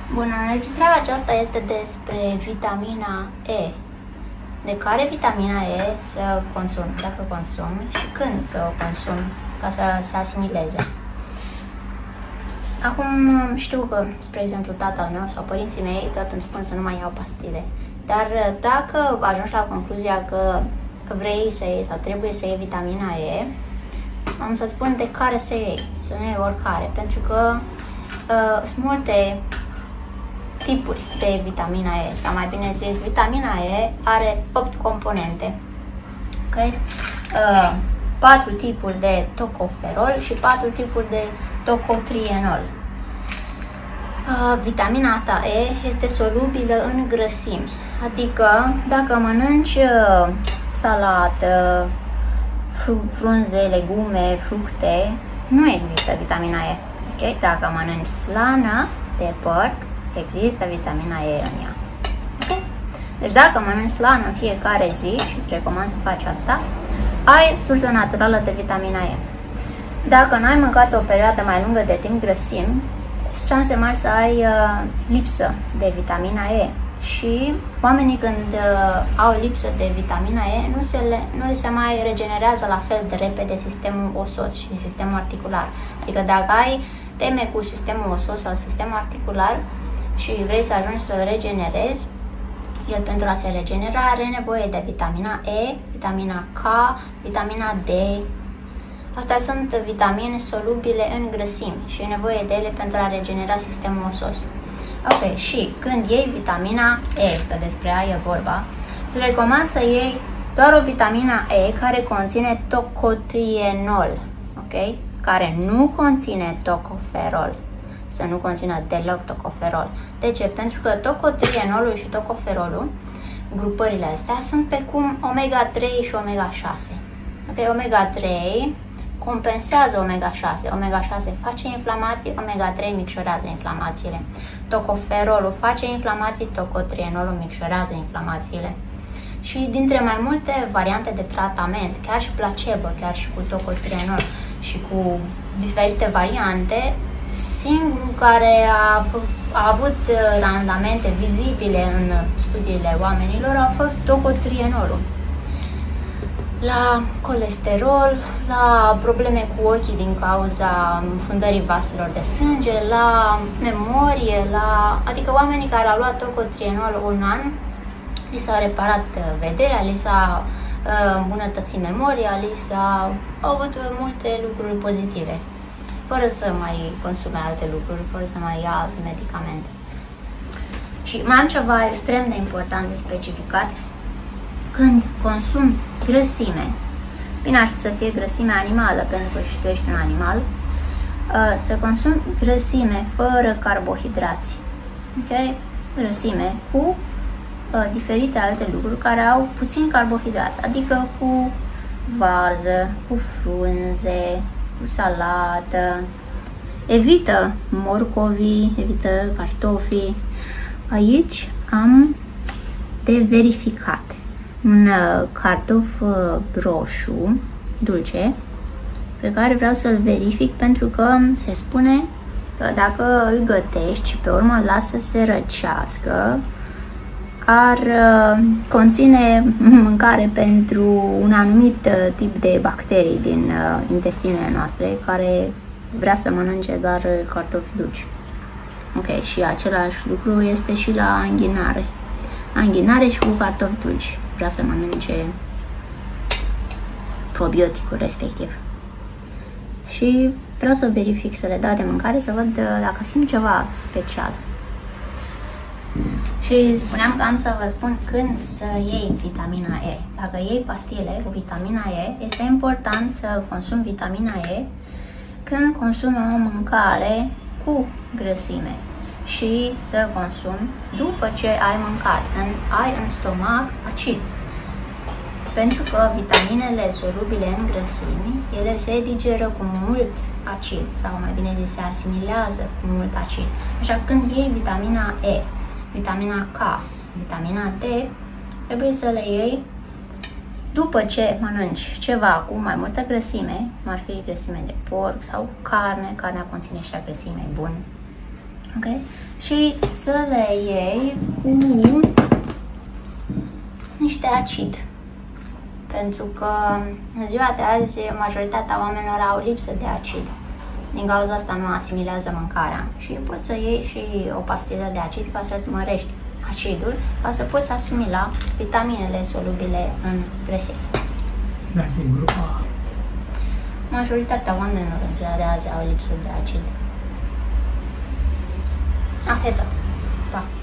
Bună, înregistrarea aceasta este despre vitamina E. De care vitamina E să consum, dacă consum și când să o consum ca să se asimileze. Acum știu că, spre exemplu, tatăl meu sau părinții mei tot îmi spun să nu mai iau pastile. Dar dacă ajungi la concluzia că vrei să iei sau trebuie să iei vitamina E, am să-ți spun de care să iei, să nu iei oricare, pentru că sunt multe tipuri de vitamina E, sau mai bine zis, vitamina E are 8 componente, okay? 4 tipuri de tocoferol și 4 tipuri de tocotrienol. Vitamina asta E este solubilă în grăsimi, adică dacă mănânci salată, frunze, legume, fructe, nu există vitamina E. Okay? Dacă mănânci slană de porc, există vitamina E în ea. Okay? Deci dacă mănânci slană în fiecare zi, și îți recomand să faci asta, ai sursă naturală de vitamina E. Dacă nu ai mâncat o perioadă mai lungă de timp grăsimi, șanse mari să ai lipsă de vitamina E. Și oamenii când au lipsă de vitamina E, nu le se mai regenerează la fel de repede sistemul osos și sistemul articular. Adică dacă ai teme cu sistemul osos sau sistemul articular și vrei să ajungi să regenerezi, el pentru a se regenera are nevoie de vitamina E, vitamina K, vitamina D. Astea sunt vitamine solubile în grăsimi și e nevoie de ele pentru a regenera sistemul osos. Ok, și când iei vitamina E, că despre aia e vorba, îți recomand să iei doar o vitamina E care conține tocotrienol, ok? Care nu conține tocoferol, să nu conțină deloc tocoferol. De ce? Pentru că tocotrienolul și tocoferolul, grupările astea, sunt pe cum omega-3 și omega-6. Ok, omega-3 compensează omega-6. Omega-6 face inflamații, omega-3 micșorează inflamațiile. Tocoferolul face inflamații, tocotrienolul micșorează inflamațiile. Și dintre mai multe variante de tratament, chiar și placebo, chiar și cu tocotrienol și cu diferite variante, singurul care a avut randamente vizibile în studiile oamenilor a fost tocotrienolul. La colesterol, la probleme cu ochii din cauza fundării vaselor de sânge, la memorie, adică oamenii care au luat tocotrienol un an, li s-a reparat vederea, li s-a îmbunătățit memoria, au avut multe lucruri pozitive, fără să mai consume alte lucruri, fără să mai ia alte medicamente. Și mai am ceva extrem de important de specificat. Când consumi grăsime, bine ar fi să fie grăsime animală, pentru că și tu ești un animal, să consumi grăsime fără carbohidrați, ok? Grăsime cu diferite alte lucruri care au puțin carbohidrați, adică cu varză, cu frunze, cu salată. Evită morcovii, evită cartofii. Aici am de verificat un cartof roșu, dulce, pe care vreau să-l verific pentru că se spune că dacă îl gătești și pe urmă îl lasă să se răcească, ar conține mâncare pentru un anumit tip de bacterii din intestinele noastre care vrea să mănânce doar cartofi dulci. Ok, și același lucru este și la anghinare. Anghinare și cu cartofi dulci. Vrea să mănânce probioticul respectiv. Și vreau să verific, să le dau de mâncare, să văd dacă simt ceva special. Și spuneam că am să vă spun când să iei vitamina E. Dacă iei pastile cu vitamina E, este important să consumi vitamina E când consumi o mâncare cu grăsime și să consumi după ce ai mâncat, când ai în stomac acid. Pentru că vitaminele solubile în grăsimi, ele se digeră cu mult acid, sau mai bine zis, se asimilează cu mult acid. Așa că când iei vitamina E, vitamina K, vitamina D, trebuie să le iei după ce mănânci ceva cu mai multă grăsime, cum ar fi grăsime de porc sau carne, carnea conține și grăsime bun. Ok? Și să le iei cu niște acid. Pentru că în ziua de azi majoritatea oamenilor au lipsă de acid. Din cauza asta nu asimilează mâncarea. Și poți să iei și o pastilă de acid ca să-ți mărești acidul, ca să poți asimila vitaminele solubile în grăsimi. Da, e grupa. Majoritatea oamenilor în ziua de azi au lipsă de acid. Asta e tot. Pa!